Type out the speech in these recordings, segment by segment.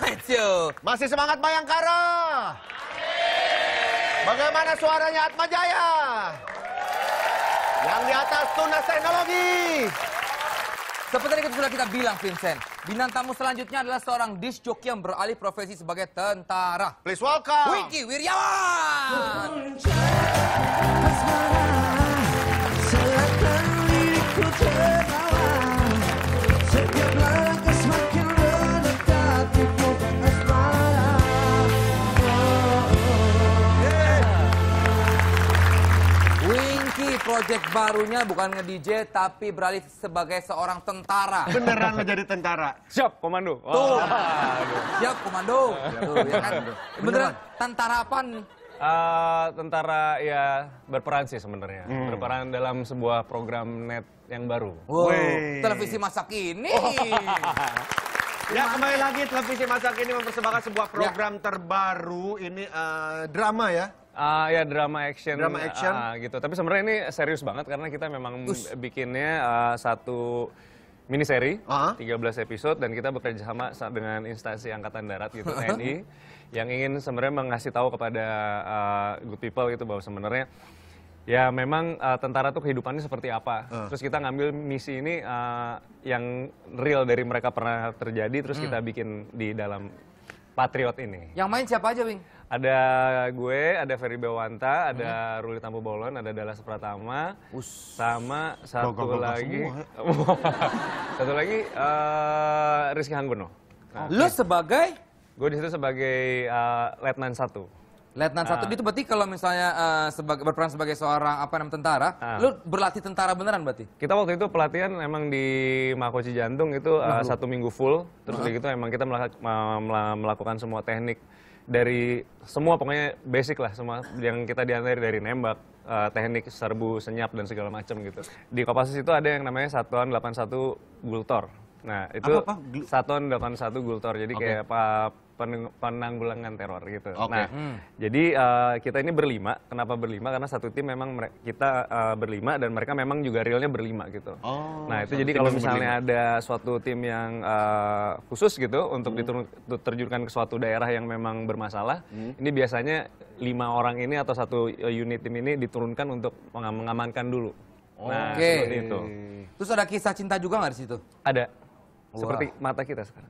Night Show. Masih semangat Bayangkara? Bagaimana suaranya Atma Jaya? Yang di atas Tunas Teknologi. Seperti yang sudah kita bilang, Vincent, bintang tamu selanjutnya adalah seorang disc jockey yang beralih profesi sebagai tentara. Please welcome Wingky Wiryawan. Project barunya bukan nge-DJ tapi beralih sebagai seorang tentara. Beneran lo jadi tentara? Siap, komando. Tuh. Siap, komando. Tuh, ya kan? Beneran tentara apaan nih? Tentara ya berperan sih sebenarnya. Berperan dalam sebuah program net yang baru. Wow, televisi masa kini. Ya, kembali lagi televisi masa kini mempersembahkan sebuah program terbaru. Ini drama ya? Ya drama action. Drama action. Gitu. Tapi sebenarnya ini serius banget karena kita memang bikinnya satu mini seri, 13 episode, dan kita bekerja sama dengan instansi Angkatan Darat gitu, TNI, yang ingin sebenarnya mengasih tahu kepada good people gitu bahwa sebenarnya ya memang tentara tuh kehidupannya seperti apa. Terus kita ngambil misi ini yang real dari mereka pernah terjadi, terus kita bikin di dalam Patriot ini. Yang main siapa aja, Wing? Ada gue, ada Ferry Bewanta, ada Ruli Tampu Bolon, ada Dallas Pratama, sama satu lagi, satu lagi Rizky Hanggono. Nah, Lu sebagai? gue di situ sebagai Letnan 1. Letnan 1 itu berarti kalau misalnya berperan sebagai seorang tentara, lu berlatih tentara beneran berarti? Kita waktu itu pelatihan emang di Makoci Jantung itu 1 minggu full, terus begitu emang kita melakukan semua teknik dari semua, pokoknya basic lah, semua yang kita diajari dari nembak, teknik serbu, senyap dan segala macam gitu. Di Kopassus itu ada yang namanya Satuan 81 Gultor. Nah itu Satuan 81 Gultor, jadi kayak penanggulangan teror gitu. Nah, jadi kita ini berlima. Kenapa berlima? Karena satu tim memang kita berlima dan mereka memang juga realnya berlima gitu. Nah itu jadi kalau misalnya ada suatu tim yang khusus gitu untuk diterjunkan ke suatu daerah yang memang bermasalah, ini biasanya 5 orang ini atau satu unit tim ini diturunkan untuk mengamankan dulu. Nah seperti itu. Terus ada kisah cinta juga nggak di situ? Ada. Seperti mata kita sekarang.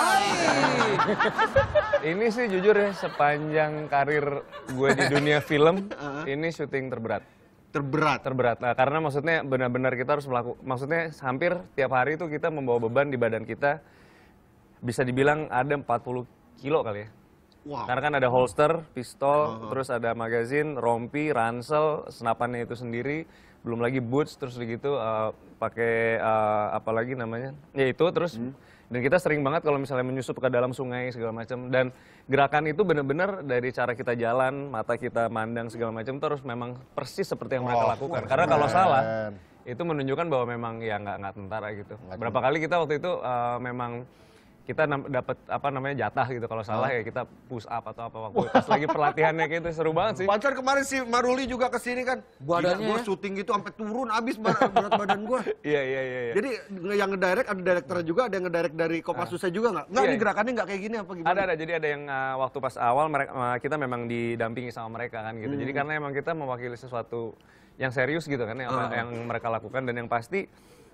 Ini sih jujur ya, sepanjang karir gue di dunia film, ini syuting terberat. Terberat. Nah, karena maksudnya benar-benar kita harus maksudnya hampir tiap hari itu kita membawa beban di badan kita, bisa dibilang ada 40 kilo kali ya. Wow. Karena kan ada holster, pistol, terus ada magazin, rompi, ransel, senapannya itu sendiri, belum lagi boots, terus begitu pakai apa lagi namanya, ya itu terus. Dan kita sering banget kalau misalnya menyusup ke dalam sungai segala macam, dan gerakan itu benar-benar dari cara kita jalan, mata kita mandang segala macam terus memang persis seperti yang mereka lakukan. Karena kalau salah itu menunjukkan bahwa memang ya nggak tentara gitu. Berapa kali kita waktu itu memang kita dapat jatah gitu, kalau salah ya kita push up atau apa waktu pas lagi pelatihannya gitu. Seru banget sih. Pancar kemarin si Maruli juga kesini kan, badannya gue syuting gitu sampai turun abis berat badan gue. Iya. Jadi yang ngedirect ada direktur juga, ada yang ngedirect dari Kopassusnya juga nggak? Nggak, ini gerakannya nggak kayak gini apa gimana? Ada, jadi ada yang waktu pas awal kita memang didampingi sama mereka kan gitu. Jadi karena emang kita mewakili sesuatu yang serius gitu kan, yang mereka lakukan, dan yang pasti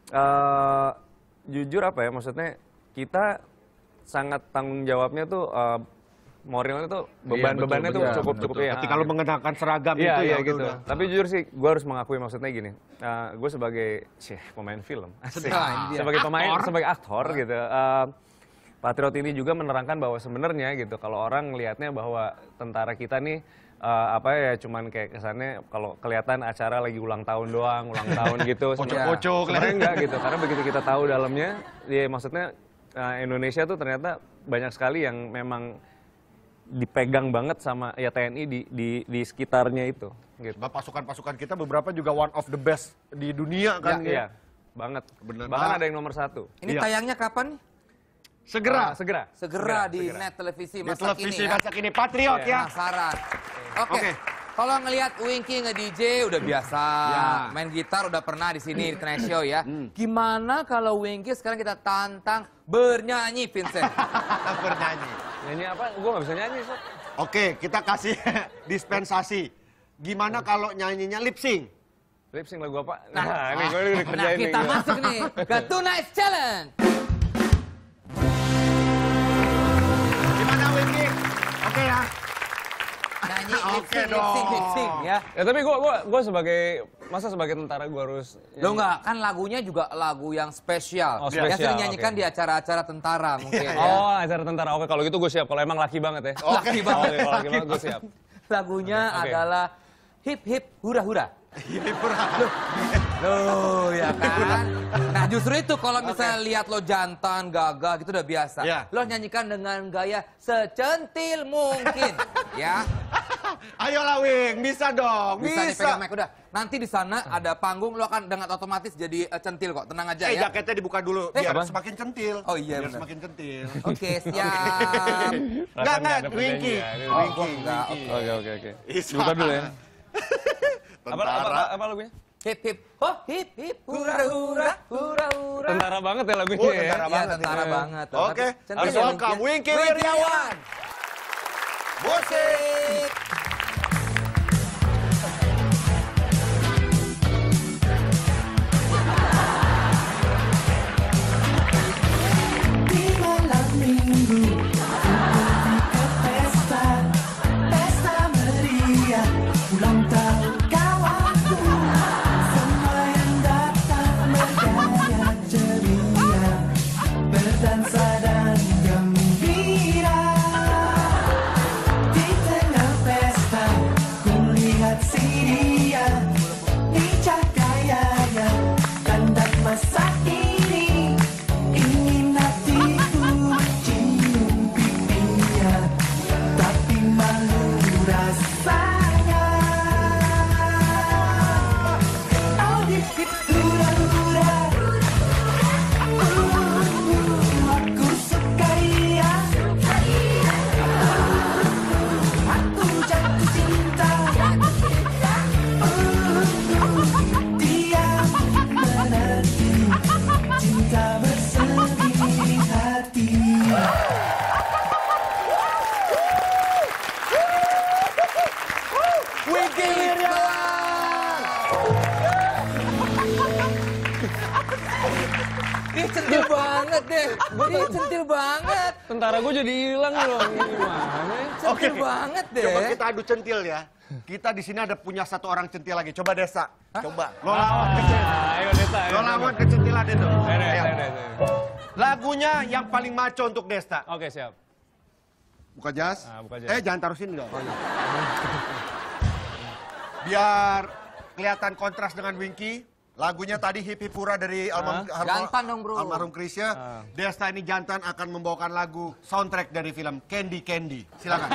jujur maksudnya kita sangat tanggung jawabnya tuh, moralnya tuh, bebannya tuh cukup ya. Ketika lu mengenakan seragam itu ya gitu. Tapi jujur sih, gue harus mengakui maksudnya gini, gue sebagai pemain film, sebagai aktor gitu, Patriot ini juga menerangkan bahwa sebenarnya gitu, kalau orang ngelihatnya bahwa tentara kita nih cuman kayak kesannya kalau kelihatan acara lagi ulang tahun doang, gitu. Pocok-pocok. Sebenarnya enggak gitu, karena begitu kita tahu dalamnya, ya maksudnya Indonesia tuh ternyata banyak sekali yang memang dipegang banget sama ya TNI di sekitarnya itu. Gitu. Pasukan-pasukan kita beberapa juga one of the best di dunia kan? Iya, banget. Bahkan ada yang nomor 1. Ini tayangnya kapan nih? Segera di net televisi masa kini Patriot ya. Penasaran. Oke. Kalau ngelihat Wingky nge-DJ udah biasa, main gitar udah pernah di sini di Tonight Show ya. Gimana kalau Wingky sekarang kita tantang bernyanyi, Vincent? Bernyanyi. Nyanyi apa? Gue nggak bisa nyanyi, Sob. Oke, kita kasih dispensasi. Gimana kalau nyanyinya lip sync? Lip sync lagu apa? Nah, ini gue udah kerjain nih. Kita masuk nih ke Tonight's Challenge. Gimana Winky? Oke ya? Nyanyi Oke lip sync ya. Ya tapi gue sebagai tentara gue harus... Lo enggak, kan lagunya juga lagu yang spesial. Oh, Yang spesial, sering nyanyikan oke. di acara-acara tentara mungkin ya. Oh, acara tentara. Oke, kalau gitu gue siap. Kalau emang laki banget ya. Laki banget. Oke, kalau laki banget gue siap. Lagunya Oke. adalah Hip Hip Hura Hura. Hibur. Loh, ya kan? Nah, justru itu kalau misalnya lihat lo jantan, gagah gitu udah biasa. Ya. Lo nyanyikan dengan gaya secentil mungkin, ya. Ayolah Wing, bisa dong, Bisa nih bisa. pegang mic udah. Nanti di sana ada panggung, lo akan dengan otomatis jadi centil kok. Tenang aja ya. Jaketnya dibuka dulu, biar apa? semakin centil. Oh iya, biar benar. semakin centil. Oke, siap. Enggak, ada Winky. perjanjian. Oh, Winky, gua enggak. Winky. Oke. Isa. Buka dulu ya. Tentara. Apa lagunya? Hip hip, oh hip hip, hura hura, hura hura. Tentara banget ya lagunya Oh, ya. tentara Iya, banget tentara ini. banget. Oke, Tapi centil harus ya, welcome Winky. Winky Wiryawan. Musik. Di malam minggu pergi ke pesta, pesta meriah, ulang tahun kawanku. Semua yang datang bergaya ceria, berdansa dan gembira. Di tengah pesta kulihat si dia, bijak gayanya, kandak masa kini. Ingin hatiku cium pipinya, tapi malu rasanya. Oh hip hip hura hura, aku suka dia. Aku jatuh cinta, dia menanti cinta bersemi di hati. Winky Wiryawan. Ih, centil banget deh. Ih, centil banget. Tentara gue jadi hilang loh. Gimana ya? Centil banget deh. Coba kita adu centil ya. Kita di sini ada punya satu orang centil lagi. Coba Desa. Coba. Lo lawan kecentil. Ayo Desa. Lo lawan kecentilan itu. Ayo. Ayo. Lagunya yang paling maco untuk Desta. Oke, siap. Buka jas. Buka jas. Jangan taruh sini dong. Biar kelihatan kontras dengan Winky. Lagunya tadi Hip Hip Hura dari Jantan dong, bro. almarhum Krisya. Desta ini jantan akan membawakan lagu soundtrack dari film Candy Candy. Silakan.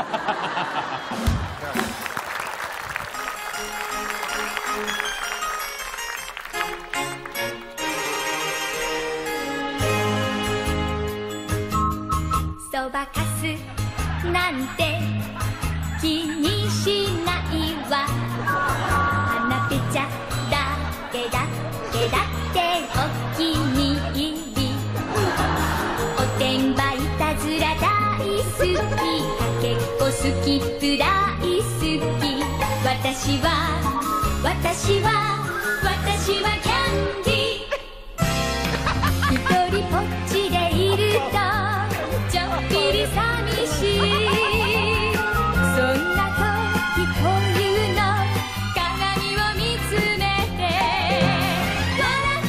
そばかすなんて気にしないわ花ぺちゃだけだってお気に入りおてんばいたずら大好きかけっこスキップ大好き私はキャンディー一人ぽっちでいるとちょっぴり寂しいそんな時こういうの鏡を見つめて笑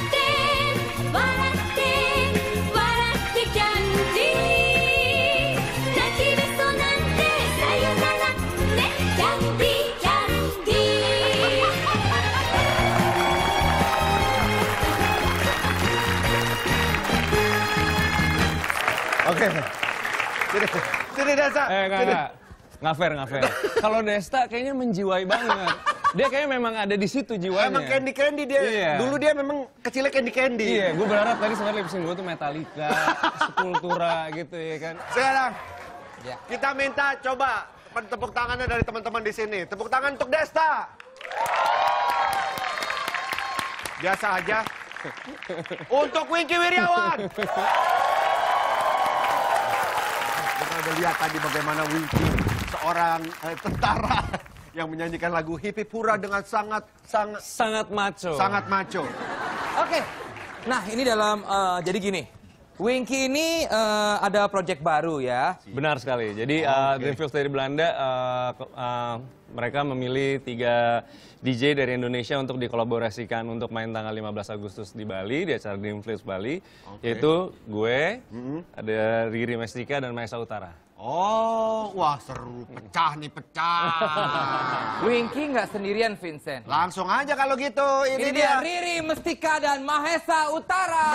ってキャンディー泣きべそなんてさよならねキャンディーキャンディー Oke. Sini Desa. Enggak. Nggak fair. Kalau Desta kayaknya menjiwai banget. Dia kayaknya memang ada di situ jiwanya. Emang Candy Candy dia. Iya. Dulu dia memang kecilnya Candy Candy. Iya, gue berharap tadi sebenarnya lip sync gue tuh Metallica, Sepultura gitu ya kan. Sekarang Ya. kita minta coba tepuk tangannya dari teman-teman di sini. Tepuk tangan untuk Desta. Biasa aja. Untuk Winky Wiryawan. udah lihat tadi bagaimana Winky, seorang tentara yang menyanyikan lagu Hippie Pura dengan Sangat macho. sangat maco. Oke. Nah, ini dalam jadi gini. Winky ini ada project baru ya. Benar sekali. Jadi Dreamfields dari Belanda, mereka memilih 3 DJ dari Indonesia untuk dikolaborasikan untuk main tanggal 15 Agustus di Bali, di acara Dreamfields Bali. Yaitu gue, ada Riri Mestika dan Mahesa Utara. Oh, wah seru. Pecah nih, pecah. Winky nggak sendirian, Vincent. Langsung aja kalau gitu. Ini dia Riri Mestika dan Mahesa Utara.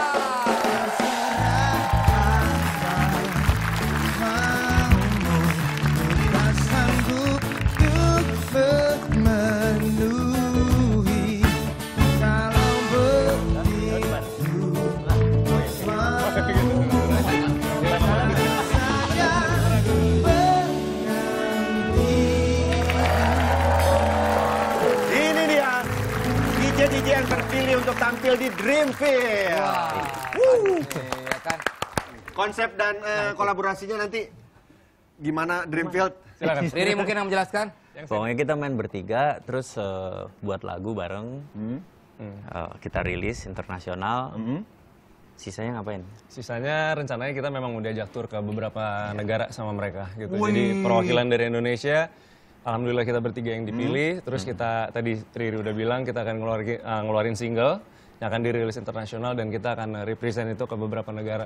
DJ yang terpilih untuk tampil di Dreamfields. Ya kan? Konsep dan kolaborasinya nanti gimana Dreamfields? Silakan. Riri mungkin yang menjelaskan. Pokoknya kita main bertiga, terus buat lagu bareng. Kita rilis internasional. Sisanya ngapain? Sisanya rencananya kita memang mau diajak tur ke beberapa negara sama mereka gitu. Jadi perwakilan dari Indonesia, alhamdulillah kita bertiga yang dipilih. Terus kita tadi Riri udah bilang kita akan ngeluarin single yang akan dirilis internasional dan kita akan represent itu ke beberapa negara.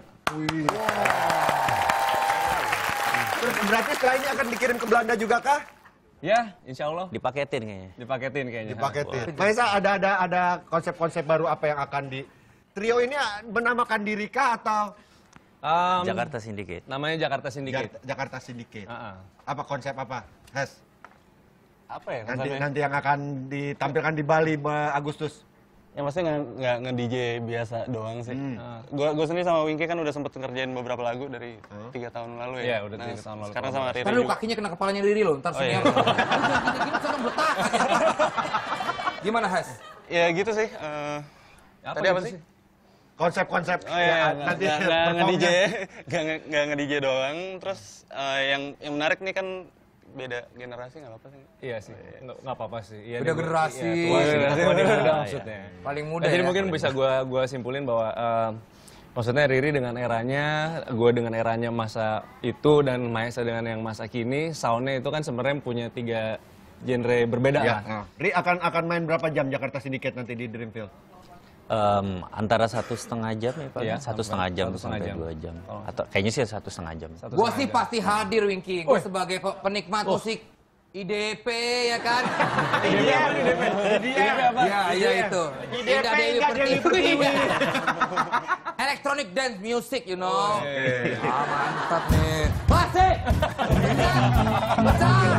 Terus berarti setelah ini akan dikirim ke Belanda juga kah? Ya, insya Allah. Dipaketin kayaknya. Dipaketin kayaknya. Dipaketin. Mahesa, ada konsep-konsep baru apa yang akan di... Trio ini menamakan diri kah atau... Jakarta Syndicate. Namanya Jakarta Syndicate. Jakarta Syndicate. Uh-uh. Apa konsep apa? Hes? Apa ya? Nanti yang akan ditampilkan di Bali Agustus. Ya maksudnya nggak nge-DJ biasa doang sih. Gue sendiri sama Winky kan udah sempet ngerjain beberapa lagu dari 3 tahun lalu ya. Iya, udah 3 tahun lalu. Sekarang sama Riri Ntar lu juga. kakinya kena kepalanya Riri loh, ntar senior. Gini-gini sama betak aja. Gimana, Has? Ya gitu sih. Tadi apa sih? Konsep-konsep. Oh iya, nanti nggak nge-DJ, performnya. nggak nge-DJ doang. Terus yang menarik nih kan beda generasi nggak apa-apa sih. Iya sih, nggak apa-apa sih. Iya, Beda generasi. Tua generasi, muda maksudnya. Paling muda Jadi ya. mungkin bisa gua simpulin bahwa maksudnya Riri dengan eranya, gue dengan eranya masa itu dan Mahesa dengan yang masa kini, soundnya itu kan sebenarnya punya 3 genre berbeda Ya. lah. Ri akan main berapa jam Jakarta Syndicate nanti di Dreamfields? Antara 1,5 jam ya Pak. Iya, 1,5 jam 1,5 sampai jam. 2 jam. Atau kayaknya sih 1,5 jam. Gue sih pasti hadir, Winky. Gue sebagai penikmat musik IDP, ya kan? IDP apa? Ya itu. IDP, Indah Dewi Indah Dewi Pertiwi. Electronic dance music, you know. Mantap nih. Asik! Pecah!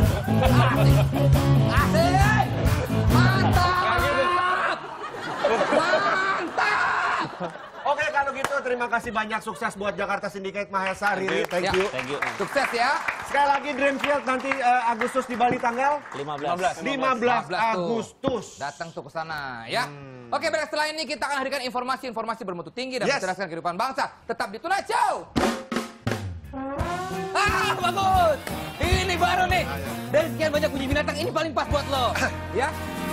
Asik! Mantap! Mantap! Oke, kalau gitu terima kasih banyak, sukses buat Jakarta Syndicate, Mahesa, Riri, thank you. Thank you. Sukses ya. Sekali lagi Dreamfields nanti Agustus di Bali tanggal 15. 15 tuh. Agustus. Datang tuh ke sana ya. Oke, baik, setelah ini kita akan hadirkan informasi-informasi bermutu tinggi dan Yes. mencerdaskan kehidupan bangsa. Tetap di Tonight Show. Ah, bagus. Ini baru nih. Dari sekian banyak bunyi binatang, ini paling pas buat lo. Ya.